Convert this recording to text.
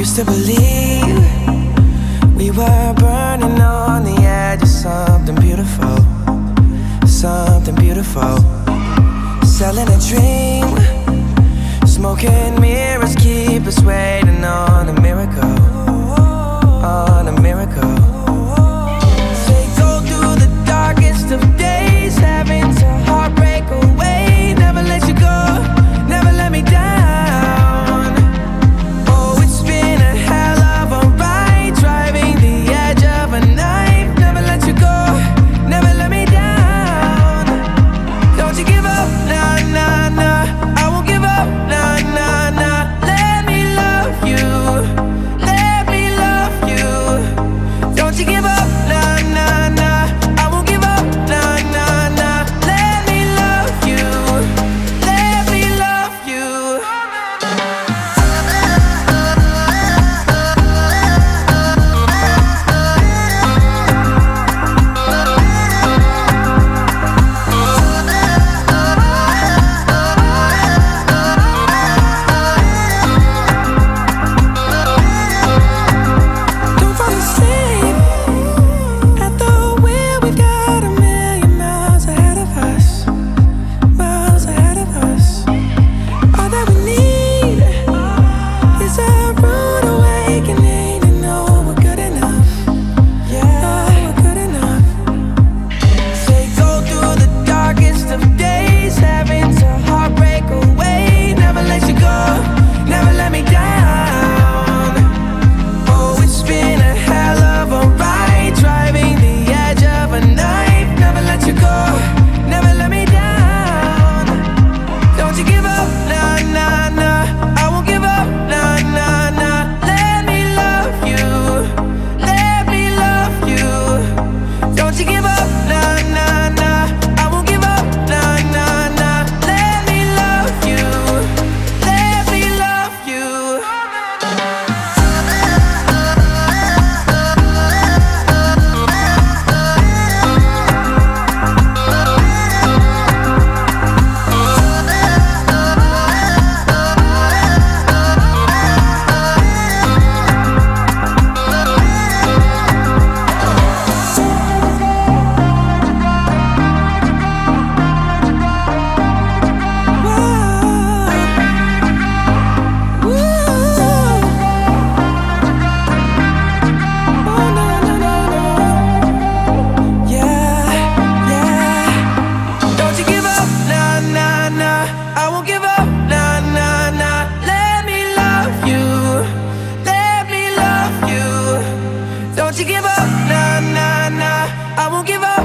used to believe we were burning on the edge of something beautiful, something beautiful. Selling a dream, smoking mirrors keep us waiting on a miracle, on a miracle. They go through the darkest of days, having to heartbreak away. Never let you go, never let me down. Oh, it's been a hell of a ride, driving the edge of a knife. Never let you go, never let me down. Don't you give up, nah, nah, nah. I won't give up, nah, nah, nah. Let me love you, let me love you. Don't you give up, nah, nah, nah. I won't give up, nah, nah, nah. Let me love you, let me love you. Don't fall asleep at the wheel. We've got a million miles ahead of us, miles ahead of us. All that we need is a rude awakening to know we're good enough. Yeah, we're good enough. They go through the darkest of days, having to heartbreak away. Never let you go, never let me down. Oh, it's been a hell of a ride, driving the edge of a knife. Never let you go, never let me down. Don't you give up, nah, nah, nah. I won't give up, nah, nah, nah. Let me love you, let me love you. Don't you give up, nah, nah, nah. I won't give up, nah, nah, nah. Let me love you, let me love you. Don't you give up, nah, nah, nah. I won't give up, nah, nah, nah. Let me love you, let me love you. Don't you give up, nah, nah, nah. I won't give up.